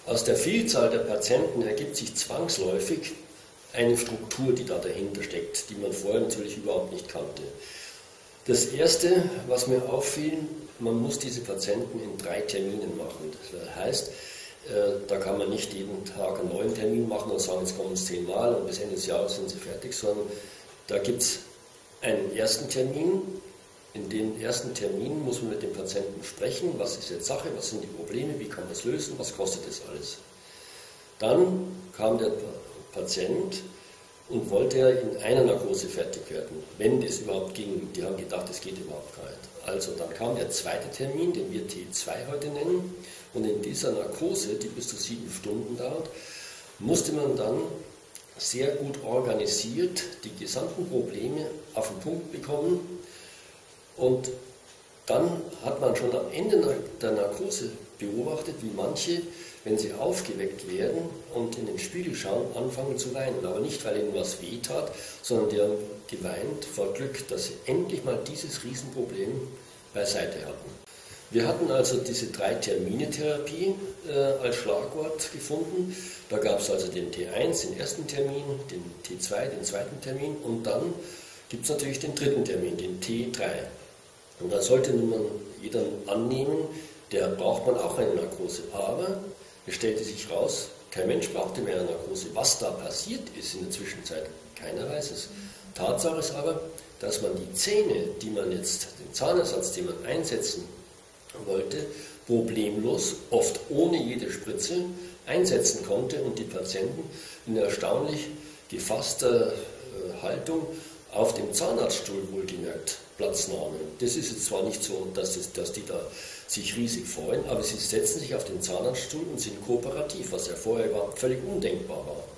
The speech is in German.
Aus der Vielzahl der Patienten ergibt sich zwangsläufig eine Struktur, die da dahinter steckt, die man vorher natürlich überhaupt nicht kannte. Das Erste, was mir auffiel, man muss diese Patienten in 3 Terminen machen. Das heißt, da kann man nicht jeden Tag einen neuen Termin machen und sagen, jetzt kommen es 10 Mal und bis Ende des Jahres sind sie fertig, sondern da gibt es einen ersten Termin. In dem ersten Termin muss man mit dem Patienten sprechen, was ist jetzt Sache, was sind die Probleme, wie kann man es lösen, was kostet das alles. Dann kam der Patient und wollte in einer Narkose fertig werden, wenn das überhaupt ging. Die haben gedacht, das geht überhaupt gar nicht. Also dann kam der zweite Termin, den wir T2 heute nennen, und in dieser Narkose, die bis zu 7 Stunden dauert, musste man dann sehr gut organisiert die gesamten Probleme auf den Punkt bekommen. Und dann hat man schon am Ende der Narkose beobachtet, wie manche, wenn sie aufgeweckt werden und in den Spiegel schauen, anfangen zu weinen. Aber nicht, weil ihnen was wehtat, sondern die haben geweint vor Glück, dass sie endlich mal dieses Riesenproblem beiseite hatten. Wir hatten also diese 3-Termine-Therapie als Schlagwort gefunden. Da gab es also den T1, den ersten Termin, den T2, den zweiten Termin, und dann gibt es natürlich den dritten Termin, den T3. Und da sollte man jeder annehmen, der braucht man auch eine Narkose. Aber es stellte sich raus, kein Mensch brauchte mehr eine Narkose. Was da passiert ist in der Zwischenzeit, keiner weiß es. Tatsache ist aber, dass man die Zähne, die man jetzt, den Zahnersatz, den man einsetzen wollte, problemlos, oft ohne jede Spritze, einsetzen konnte und die Patienten in erstaunlich gefasster Haltung auf dem Zahnarztstuhl wohlgemerkt Platz nahmen. Das ist jetzt zwar nicht so, dass die da sich riesig freuen, aber sie setzen sich auf den Zahnarztstuhl und sind kooperativ, was ja vorher überhaupt völlig undenkbar war.